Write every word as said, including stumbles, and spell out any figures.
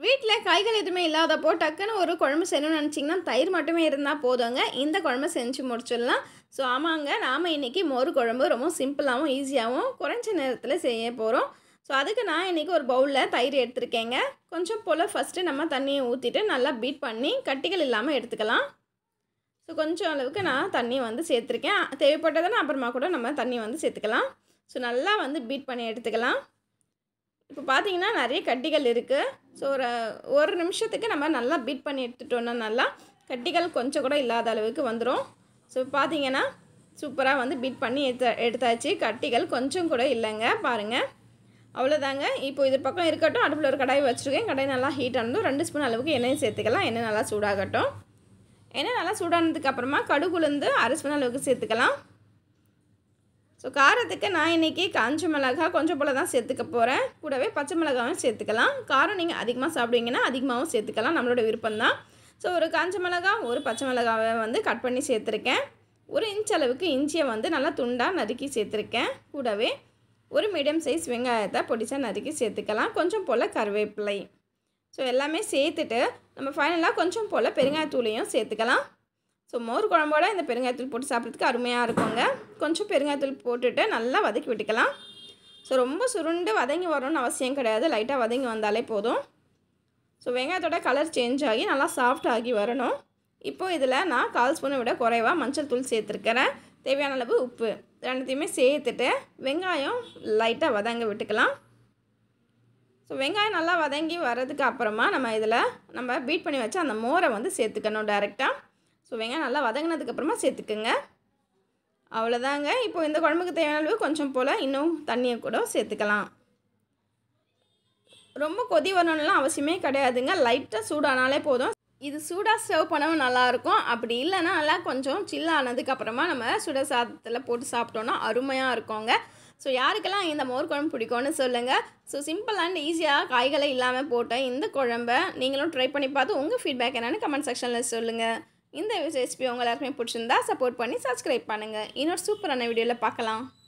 வீட்டில் காய்கள் எதுவுமே இல்லாதப்போ டக்குன்னு ஒரு குழம்பு செய்யணும்னு நினச்சிங்கன்னா தயிர் மட்டுமே இருந்தால் போதுங்க, இந்த குழம்பு செஞ்சு முடிச்சிடலாம். ஸோ ஆமாங்க, நாம் இன்றைக்கி மோர் குழம்பு ரொம்ப சிம்பிளாகவும் ஈஸியாகவும் குறைஞ்ச நேரத்தில் செய்ய போகிறோம். ஸோ அதுக்கு நான் இன்றைக்கி ஒரு பவுலில் தயிர் எடுத்துருக்கேங்க. கொஞ்சம் போல் ஃபஸ்ட்டு நம்ம தண்ணியை ஊற்றிட்டு நல்லா பீட் பண்ணி கட்டிகள் இல்லாமல் எடுத்துக்கலாம். ஸோ கொஞ்சம் அளவுக்கு நான் தண்ணி வந்து சேர்த்துருக்கேன். தேவைப்பட்டதுன்னா அப்புறமா கூட நம்ம தண்ணி வந்து சேர்த்துக்கலாம். ஸோ நல்லா வந்து பீட் பண்ணி எடுத்துக்கலாம். இப்போ பார்த்தீங்கன்னா நிறைய கட்டிகள் இருக்குது. ஸோ ஒரு ஒரு நிமிஷத்துக்கு நம்ம நல்லா பீட் பண்ணி எடுத்துட்டோன்னா நல்லா கட்டிகள் கொஞ்சம் கூட இல்லாத அளவுக்கு வந்துடும். ஸோ பார்த்தீங்கன்னா சூப்பராக வந்து பீட் பண்ணி எடுத்த எடுத்தாச்சு. கட்டிகள் கொஞ்சம் கூட இல்லைங்க, பாருங்கள். அவ்வளோதாங்க. இப்போ இது பக்கம் இருக்கட்டும். அடுப்பில் ஒரு கடாய் வச்சுருக்கேன். கடாய் நல்லா ஹீட் ஆனதும் ரெண்டு ஸ்பூன் அளவுக்கு எண்ணெயை சேர்த்துக்கலாம். எண்ணெய் நல்லா சூடாகட்டும். எண்ணெய் நல்லா சூடானதுக்கப்புறமா கடுகு உளுந்து அரை ஸ்பூன் அளவுக்கு சேர்த்துக்கலாம். ஸோ காரத்துக்கு நான் இன்றைக்கி காஞ்ச மிளகா கொஞ்சம் போல் தான் சேர்த்துக்க போகிறேன். கூடவே பச்சை மிளகாவும் சேர்த்துக்கலாம். காரம் நீங்கள் அதிகமாக சாப்பிடுவீங்கன்னா அதிகமாகவும் சேர்த்துக்கலாம், நம்மளோட விருப்பம்தான். ஸோ ஒரு காஞ்ச மிளகா ஒரு பச்சை மிளகாவை வந்து கட் பண்ணி சேர்த்துருக்கேன். ஒரு இன்ச் அளவுக்கு இஞ்சியை வந்து நல்லா துண்டாக நறுக்கி சேர்த்துருக்கேன். கூடவே ஒரு மீடியம் சைஸ் வெங்காயத்தை பொடிசாக நறுக்கி சேர்த்துக்கலாம். கொஞ்சம் போல் கருவேப்பிலை. ஸோ எல்லாமே சேர்த்துட்டு நம்ம ஃபைனலாக கொஞ்சம் போல் பெருங்காயத்தூளையும் சேர்த்துக்கலாம். ஸோ மோர் குழம்போட இந்த பெருங்காயத்தூள் போட்டு சாப்பிட்றதுக்கு அருமையாக இருக்குங்க. கொஞ்சம் பெருங்காயத்தூள் போட்டுட்டு நல்லா வதக்கி விட்டுக்கலாம். ஸோ ரொம்ப சுருண்டு வதங்கி வரணும்னு அவசியம் கிடையாது, லைட்டாக வதங்கி வந்தாலே போதும். ஸோ வெங்காயத்தோட கலர் சேஞ்ச் ஆகி நல்லா சாஃப்ட் ஆகி வரணும். இப்போது இதில் நான் கால் ஸ்பூனை விட குறைவாக மஞ்சள் தூள் சேர்த்துருக்கிறேன். தேவையான அளவு உப்பு ரெண்டுத்தையுமே சேர்த்துட்டு வெங்காயம் லைட்டாக வதங்க விட்டுக்கலாம். ஸோ வெங்காயம் நல்லா வதங்கி வர்றதுக்கு அப்புறமா நம்ம இதில் நம்ம பீட் பண்ணி வச்சு அந்த மோரை வந்து சேர்த்துக்கணும் டைரெக்டாக. ஸோ வெங்காயம் நல்லா வதங்கினதுக்கப்புறமா சேர்த்துக்குங்க. அவ்வளோதாங்க. இப்போ இந்த குழம்புக்கு தேவையான அளவு கொஞ்சம் போல் இன்னும் தண்ணியை கூட சேர்த்துக்கலாம். ரொம்ப கொதி வரணும்லாம் அவசியமே கிடையாதுங்க, லைட்டாக சூடானாலே போதும். இது சூடாக சர்வ் பண்ணவும் நல்லாயிருக்கும். அப்படி இல்லைன்னா நல்லா கொஞ்சம் சில் ஆனதுக்கப்புறமா நம்ம சுட சாதத்தில் போட்டு சாப்பிட்டோன்னா அருமையாக இருக்குங்க. ஸோ யாருக்கெல்லாம் இந்த மோர் குழம்பு பிடிக்கும்னு சொல்லுங்கள். ஸோ சிம்பிள் அண்ட் ஈஸியாக காய்களை இல்லாமல் போட்ட இந்த குழம்பை நீங்களும் ட்ரை பண்ணி பார்த்து உங்கள் ஃபீட்பேக் என்னென்னு கமெண்ட் செக்ஷனில் சொல்லுங்கள். இந்த ரெசிபி உங்கள் எல்லாருக்குமே பிடிச்சிருந்தா சப்போர்ட் பண்ணி சப்ஸ்கிரைப் பண்ணுங்கள். இன்னொரு சூப்பரான வீடியோவில் பார்க்கலாம்.